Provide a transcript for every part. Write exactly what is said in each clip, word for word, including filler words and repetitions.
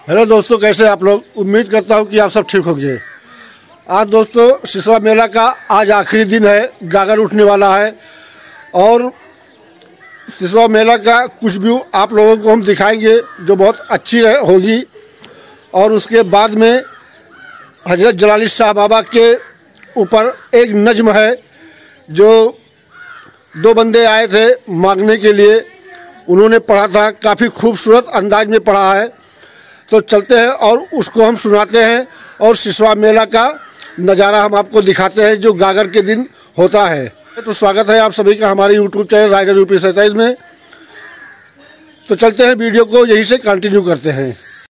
Hello दोस्तों, कैसे आप लोग। उम्मीद करता हूँ कि आप सब ठीक होंगे। आज दोस्तों सिसवा मेला का आज आखिरी दिन है, गागर उठने वाला है और सिसवा मेला का कुछ व्यू आप लोगों को हम दिखाएंगे जो बहुत अच्छी होगी। और उसके बाद में हजरत जलाली शाह बाबा के ऊपर एक नज्म है जो दो बंदे आए थे मांगने के लिए, उन्होंने पढ़ा था, काफ़ी खूबसूरत अंदाज में पढ़ा है। तो चलते हैं और उसको हम सुनाते हैं और सिसवा मेला का नज़ारा हम आपको दिखाते हैं जो गागर के दिन होता है। तो स्वागत है आप सभी का हमारे यूट्यूब चैनल राइडर यूपी सत्ताईस में। तो चलते हैं, वीडियो को यहीं से कंटिन्यू करते हैं।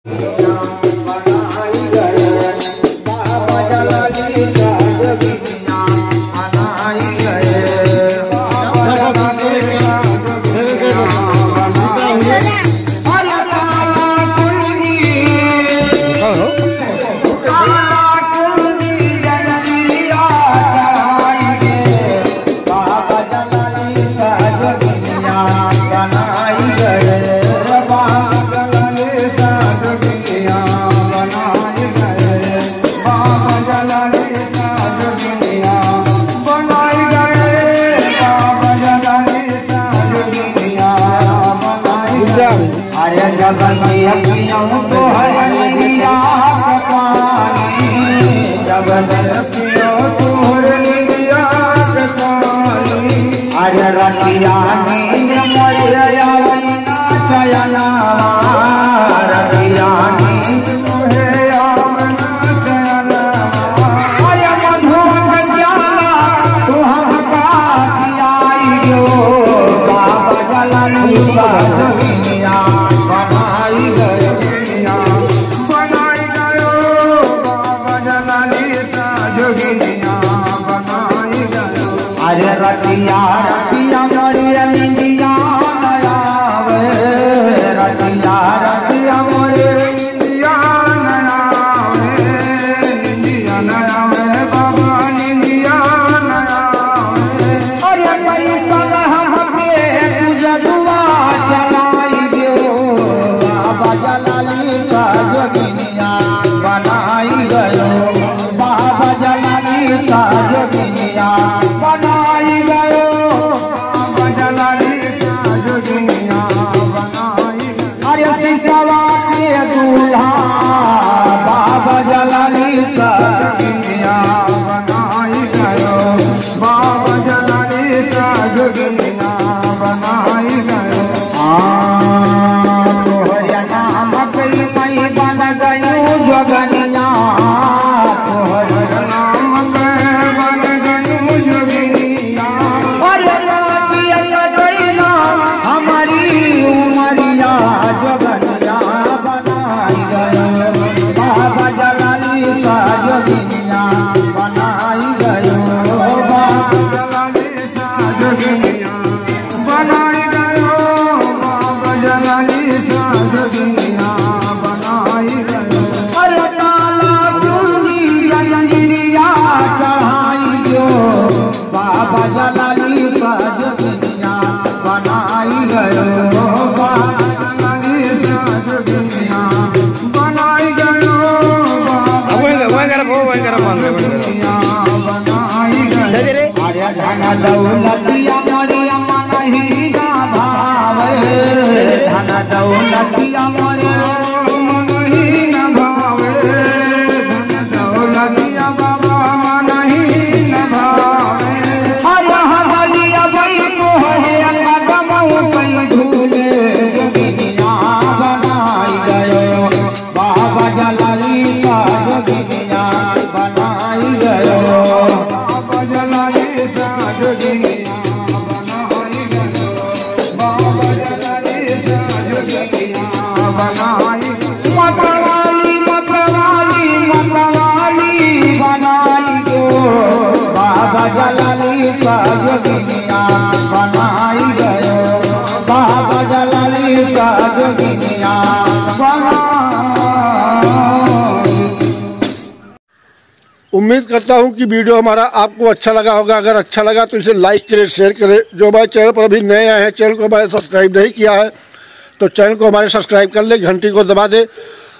उम्मीद करता हूं कि वीडियो हमारा आपको अच्छा लगा होगा। अगर अच्छा लगा तो इसे लाइक करें, शेयर करें। जो हमारे चैनल पर अभी नए आए हैं, चैनल को हमारे सब्सक्राइब नहीं किया है तो चैनल को हमारे सब्सक्राइब कर ले, घंटी को दबा दे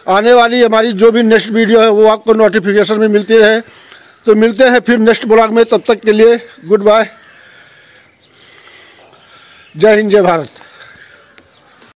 आने वाली हमारी जो भी नेक्स्ट वीडियो है वो आपको नोटिफिकेशन में मिलती रहे। तो मिलते हैं फिर नेक्स्ट ब्लॉग में, तब तक के लिए गुड बाय। जय हिंद, जय भारत।